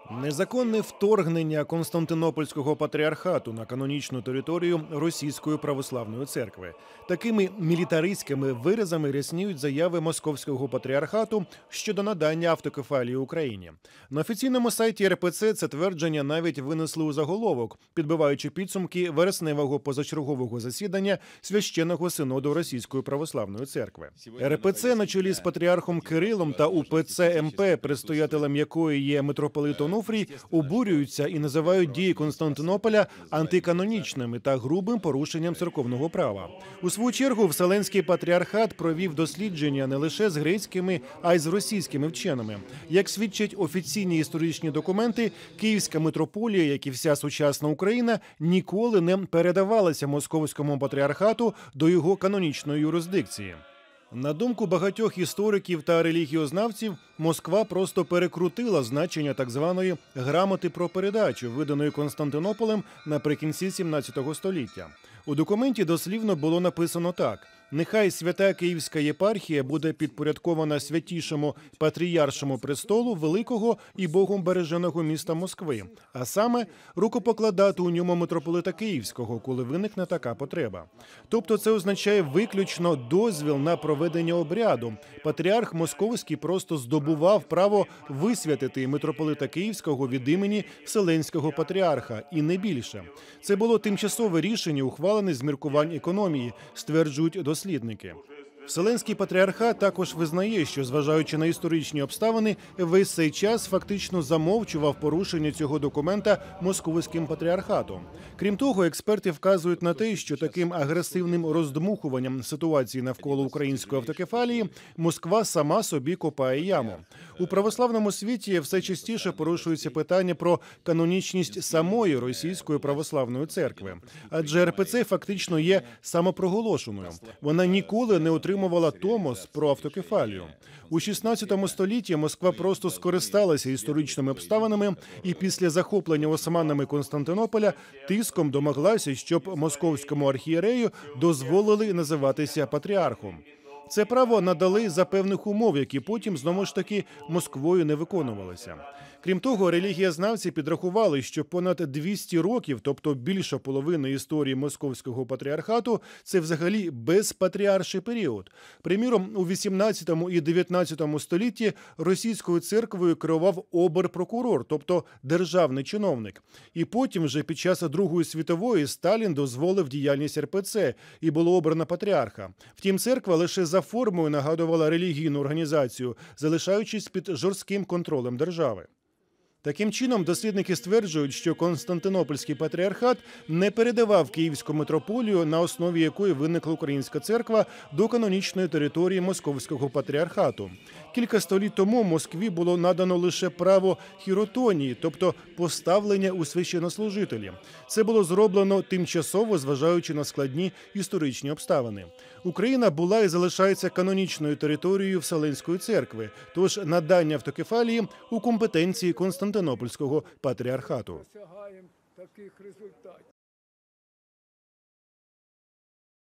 Незаконне вторгнення Константинопольського патріархату на канонічну територію Російської православної церкви. Такими мілітаристськими виразами рясніють заяви Московського патріархату щодо надання автокефалії Україні. На офіційному сайті РПЦ це твердження навіть винесли у заголовок, підбиваючи підсумки вересневого позачергового засідання Священного синоду Російської православної церкви. РПЦ на чолі з патріархом Кирилом та УПЦ МП, предстоятелем якої є митрополит Онуфрій, обурюються і називають дії Константинополя антиканонічними та грубим порушенням церковного права. У свою чергу Вселенський патріархат провів дослідження не лише з грецькими, а й з російськими вченими. Як свідчать офіційні історичні документи, Київська митрополія, як і вся сучасна Україна, ніколи не передавалася Московському патріархату до його канонічної юрисдикції. На думку багатьох істориків та релігіознавців, Москва просто перекрутила значення так званої «грамоти про передачу», виданої Константинополем наприкінці 17 століття. У документі дослівно було написано так: «Нехай свята Київська єпархія буде підпорядкована святішому патріаршому престолу великого і Богом береженого міста Москви, а саме рукопокладати у ньому митрополита Київського, коли виникне така потреба». Тобто це означає виключно дозвіл на проведення обряду. Патріарх Московський просто здобував право висвятити митрополита Київського від імені Вселенського патріарха, і не більше. Це було тимчасове рішення, ухвалене з міркувань економії, стверджують дослідники. Вселенський патріархат також визнає, що, зважаючи на історичні обставини, весь цей час фактично замовчував порушення цього документа Московським патріархатом. Крім того, експерти вказують на те, що таким агресивним роздмухуванням ситуації навколо української автокефалії Москва сама собі копає яму. У православному світі все частіше порушується питання про канонічність самої Російської православної церкви. Адже РПЦ фактично є самопроголошеною. Вона ніколи не отримувала томос про автокефалію. У 16 столітті Москва просто скористалася історичними обставинами і після захоплення османами Константинополя тиском домоглася, щоб московському архієрею дозволили називатися патріархом. Це право надали за певних умов, які потім, знову ж таки, Москвою не виконувалися. Крім того, релігієзнавці підрахували, що понад 200 років, тобто більша половина історії Московського патріархату, це взагалі безпатріарший період. Приміром, у 18 і 19 столітті російською церквою керував обер-прокурор, тобто державний чиновник. І потім вже під час Другої світової Сталін дозволив діяльність РПЦ і було обрано патріарха. Втім, церква лише за формою нагадувала релігійну організацію, залишаючись під жорстким контролем держави. Таким чином, дослідники стверджують, що Константинопольський патріархат не передавав Київську митрополію, на основі якої виникла Українська церква, до канонічної території Московського патріархату. Кілька століть тому Москві було надано лише право хіротонії, тобто поставлення у священнослужителі. Це було зроблено тимчасово, зважаючи на складні історичні обставини. Україна була і залишається канонічною територією Вселенської церкви, тож надання автокефалії у компетенції Константинопольського патріархату.